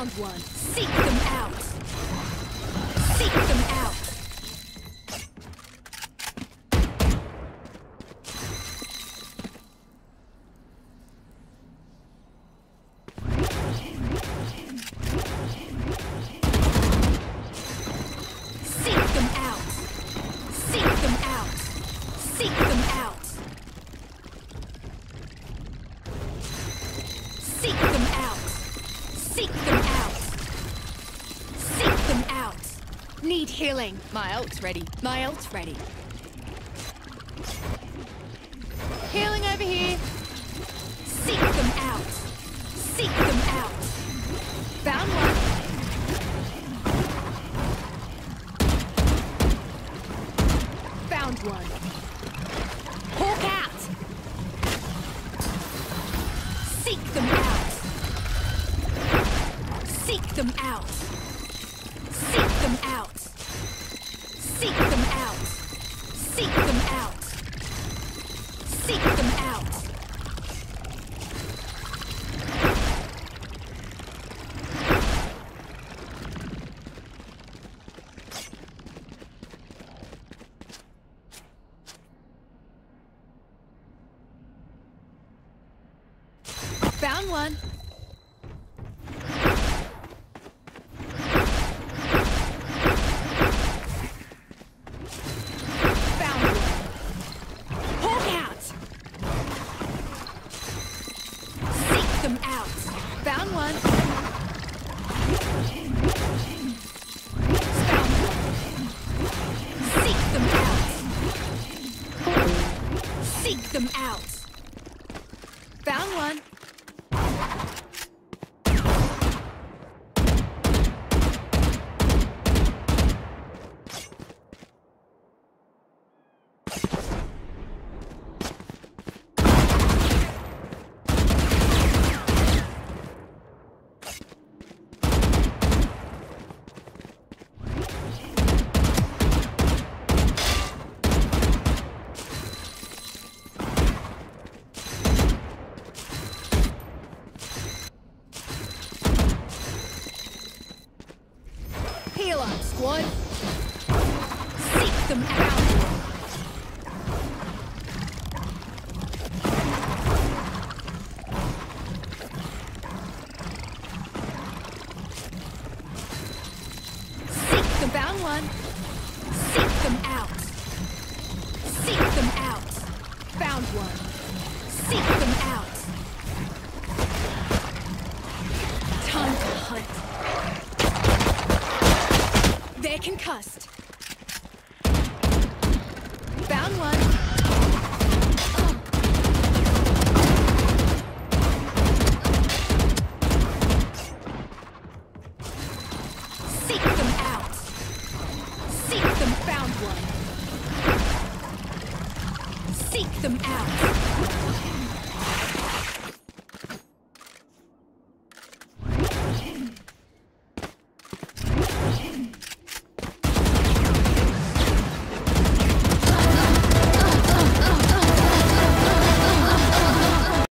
Found one. Seek them out. Seek them out. Seek them out. Seek them out. Seek them out. Seek them out. Seek them out. Seek them out. Need healing. My ult's ready. My ult's ready. Healing over here. Seek them out. Seek them out. Found one. Found one. Hawk out. Seek them out. Seek them out. Seek them out. Seek them out. Seek them out. Seek them out. Found one. Found one. Hawk out. Seek them out. Found one. Found one. Seek them out. Seek them out. Found one. Heal up, squad. Seek them out. Seek them. Found one. Seek them out. Seek them out. Found one. Seek them out. Time to hunt. They're concussed. Found one. Seek them out. Seek them. Found one. Seek them out.